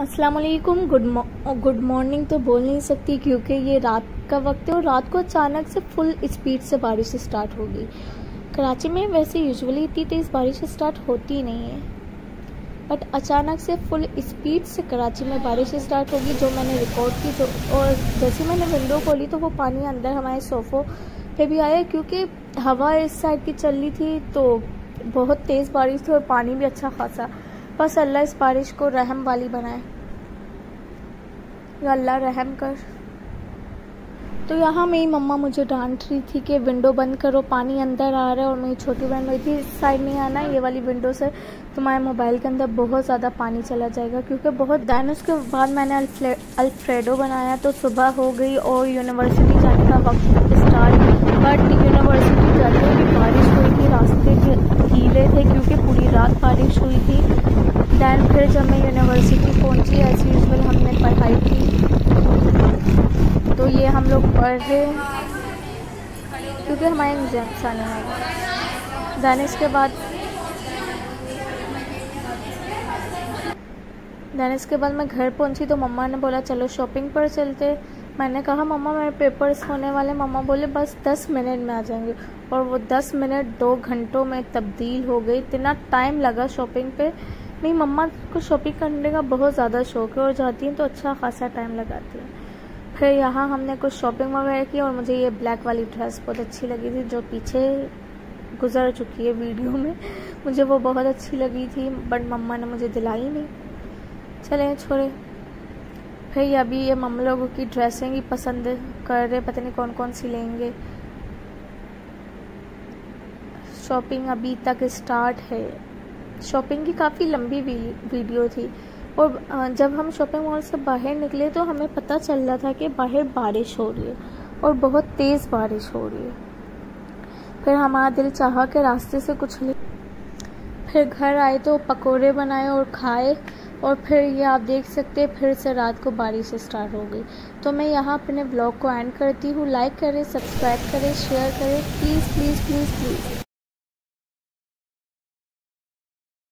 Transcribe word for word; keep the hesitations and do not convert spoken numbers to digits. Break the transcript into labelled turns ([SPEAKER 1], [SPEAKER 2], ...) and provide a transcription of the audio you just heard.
[SPEAKER 1] अस्सलाम वालेकुम। Good good morning तो बोल नहीं सकती क्योंकि ये रात का वक्त है और रात को अचानक से फुल स्पीड से बारिश स्टार्ट हो गई। कराची में वैसे यूजुअली इतनी तेज़ बारिश स्टार्ट होती नहीं है, बट अचानक से फुल स्पीड से कराची में बारिश स्टार्ट होगी जो मैंने रिकॉर्ड की। जो और जैसे मैंने विंडो खोली तो वो पानी अंदर हमारे सोफ़ों पे भी आया क्योंकि हवा इस साइड की चल रही थी, तो बहुत तेज़ बारिश थी और पानी भी अच्छा खासा। बस अल्लाह इस बारिश को रहम वाली बनाए, या अल्लाह रहम कर। तो यहाँ मेरी मम्मा मुझे डांट रही थी कि विंडो बंद करो, पानी अंदर आ रहा है, और मेरी छोटी बहन रही थी इस साइड नहीं आना, ये वाली विंडो से तुम्हारे मोबाइल के अंदर बहुत ज़्यादा पानी चला जाएगा क्योंकि बहुत दैन। उसके बाद मैंने अल्फ्रेडो बनाया तो सुबह हो गई और यूनिवर्सिटी जाने का वक्त स्टार्ट। बट यूनिवर्सिटी जाते हुए बारिश हुई थी, रास्ते गीले थे क्योंकि पूरी रात बारिश हुई थी। दैन फिर जब मैं यूनिवर्सिटी पहुंची, एज यूजुअल हमने पढ़ाई की, तो ये हम लोग पढ़ रहे क्योंकि हमारे एग्जाम्स आने हैं। दैन इसके बाद दैन इसके बाद मैं घर पहुंची तो मम्मा ने बोला चलो शॉपिंग पर चलते। मैंने कहा मम्मा मेरे पेपर्स होने वाले। मम्मा बोले बस दस मिनट में आ जाएंगे, और वो दस मिनट दो घंटों में तब्दील हो गई। इतना टाइम लगा शॉपिंग पे। मेरी मम्मा को शॉपिंग करने का बहुत ज़्यादा शौक है और जाती हैं तो अच्छा खासा टाइम लगाती हैं। फिर यहाँ हमने कुछ शॉपिंग वगैरह की और मुझे ये ब्लैक वाली ड्रेस बहुत अच्छी लगी थी जो पीछे गुजर चुकी है वीडियो में। मुझे वो बहुत अच्छी लगी थी बट मम्मा ने मुझे दिलाई नहीं। चले छोड़े। फिर अभी ये मम्मा लोगों की ड्रेसें ही पसंद कर रहे, पता नहीं कौन कौन सी लेंगे। शॉपिंग अभी तक स्टार्ट है। शॉपिंग की काफ़ी लंबी वीडियो थी और जब हम शॉपिंग मॉल से बाहर निकले तो हमें पता चल रहा था कि बाहर बारिश हो रही है और बहुत तेज़ बारिश हो रही है। फिर हमारा दिल चाहा कि रास्ते से कुछ ले। फिर घर आए तो पकोड़े बनाए और खाए, और फिर ये आप देख सकते हैं फिर से रात को बारिश स्टार्ट हो गई। तो मैं यहाँ अपने ब्लॉग को एंड करती हूँ। लाइक करें, सब्सक्राइब करें, शेयर करें, प्लीज़ प्लीज़ प्लीज़ प्लीज़।